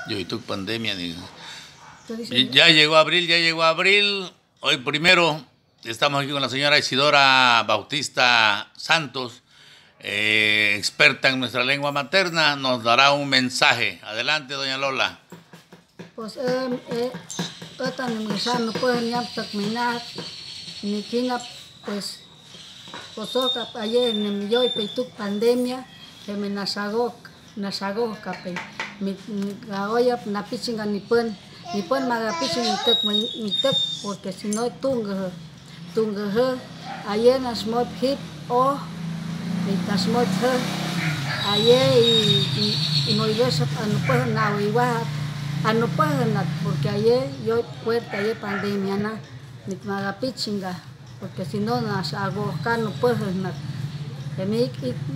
Yo y tu pandemia. Ya llegó abril, ya llegó abril. Hoy primero estamos aquí con la señora Isidora Bautista Santos, experta en nuestra lengua materna. Nos dará un mensaje. Adelante, doña Lola. Pues esta mensaje no puede ya terminar ni quina pues ayer en yo y tu pandemia que me nasagó cape mi gaoya na pichinga ni pon maga pichin ni tek porque si no tunga ayer nas mod hip o ni tas mod ayer y no iba a no puede nada igual no puede nada porque ayer yo puerta ayer pandemia na ni maga pichinga porque si no nas hago acá no puede nada y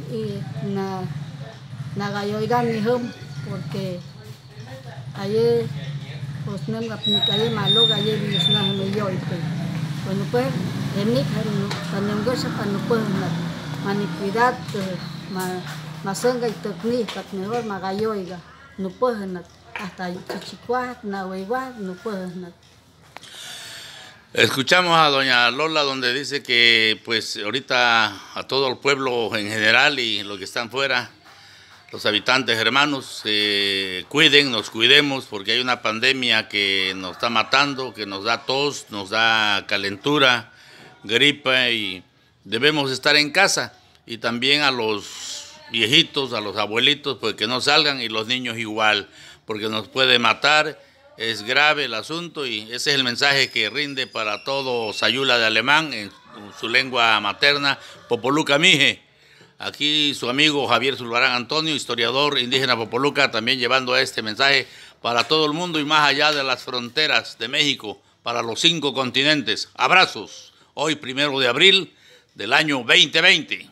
na gayoiga mi home porque ayer pues no me aplicaré malo ayer y es nada me yo bueno pues en mi cuando no puede nada manicuidad masanga y técnica mejor magayoiga no puede nada hasta chichicuat na huevat no puede nada. Escuchamos a doña Lola donde dice que pues ahorita a todo el pueblo en general y los que están fuera, los habitantes hermanos, nos cuidemos porque hay una pandemia que nos está matando, que nos da tos, nos da calentura, gripa y debemos estar en casa. Y también a los viejitos, a los abuelitos, pues que no salgan y los niños igual, porque nos puede matar. Es grave el asunto y ese es el mensaje que rinde para todo Sayula de Alemán en su lengua materna, Popoluca Mije. Aquí su amigo Javier Zulbarán Antonio, historiador indígena Popoluca, también llevando este mensaje para todo el mundo y más allá de las fronteras de México, para los 5 continentes. Abrazos, hoy 1 de abril del año 2020.